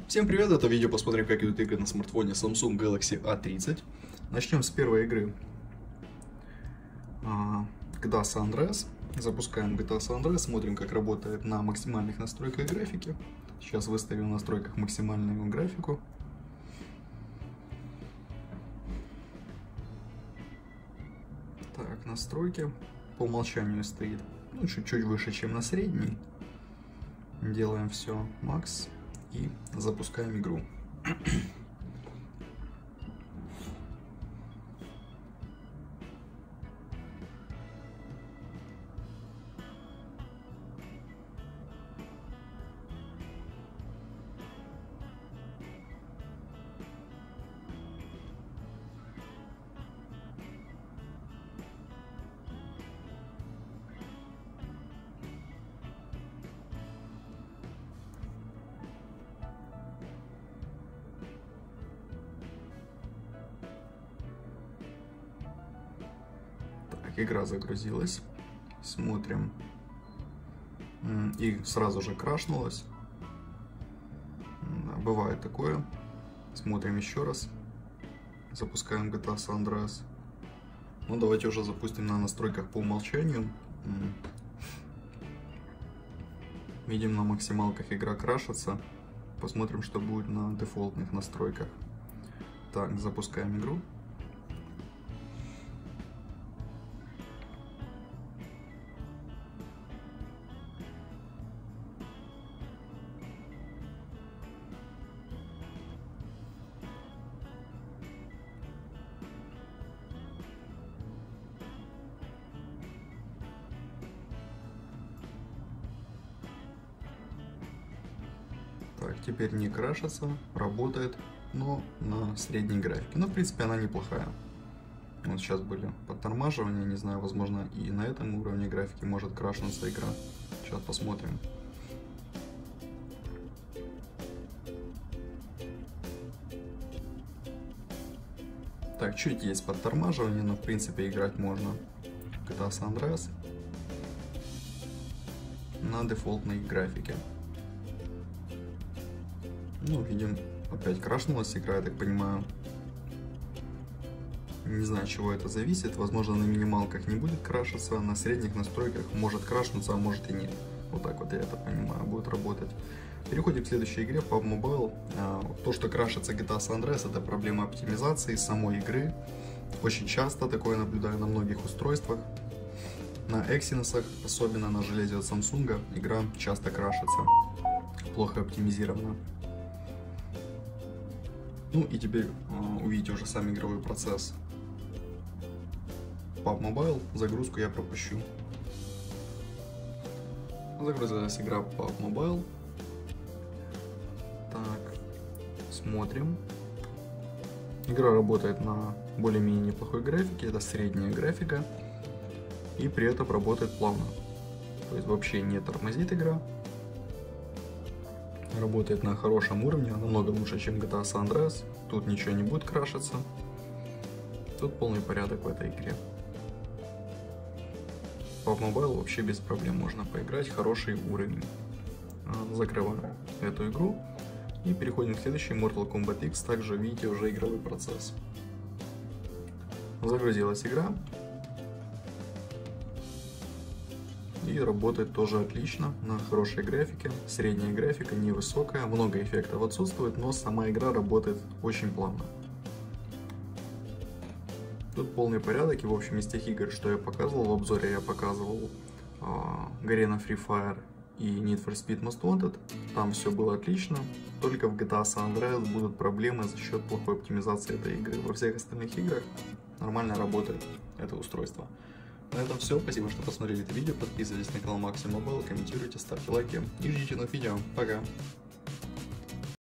Всем привет, это видео посмотрим, как идут игры на смартфоне Samsung Galaxy A30. Начнем с первой игры. GTA San Andreas. Запускаем GTA San Andreas, смотрим, как работает на максимальных настройках графики. Сейчас выставим в настройках максимальную графику. Так, настройки. По умолчанию стоит чуть-чуть выше, чем на средней. Делаем все макс и запускаем игру. Игра загрузилась, смотрим, и сразу же крашнулась. Бывает такое. Смотрим еще раз, запускаем GTA San Andreas. Ну, давайте уже запустим на настройках по умолчанию. Видим, на максималках игра крашится. Посмотрим, что будет на дефолтных настройках. Так, запускаем игру. Так, теперь не крашится, работает, но на средней графике. Но, в принципе, она неплохая. Вот сейчас были подтормаживания, не знаю, возможно, и на этом уровне графики может крашнуться игра. Сейчас посмотрим. Так, чуть есть подтормаживание, но, в принципе, играть можно. GTA San Andreas на дефолтной графике. Ну, видим, опять крашнулась игра, я так понимаю. Не знаю, от чего это зависит. Возможно, на минималках не будет крашиться, на средних настройках может крашнуться, а может и нет. Вот так вот, я это понимаю, будет работать. Переходим к следующей игре, PUBG Mobile. То, что крашится GTA San Andreas, это проблема оптимизации самой игры. Очень часто такое наблюдаю на многих устройствах. На Exynos, особенно на железе от Samsung, игра часто крашится. Плохо оптимизирована. Ну и теперь увидите уже сам игровой процесс. PUBG Mobile, загрузку я пропущу. Загрузилась игра PUBG Mobile. Так, смотрим. Игра работает на более-менее неплохой графике, это средняя графика. И при этом работает плавно. То есть вообще не тормозит игра. Работает на хорошем уровне, намного лучше, чем GTA San Andreas. Тут ничего не будет крашиться. Тут полный порядок в этой игре. PUBG Mobile вообще без проблем можно поиграть, хороший уровень. Закрываем эту игру и переходим к следующей, Mortal Kombat X. Также видите уже игровой процесс. Загрузилась игра. И работает тоже отлично, на хорошей графике, средняя графика, невысокая, много эффектов отсутствует, но сама игра работает очень плавно. Тут полный порядок, и в общем из тех игр, что я показывал, в обзоре я показывал Garena Free Fire и Need for Speed Most Wanted, там все было отлично, только в GTA San Andreas будут проблемы за счет плохой оптимизации этой игры. Во всех остальных играх нормально работает это устройство. На этом все, спасибо, что посмотрели это видео, подписывайтесь на канал Maxi Mobile, комментируйте, ставьте лайки и ждите новых видео. Пока!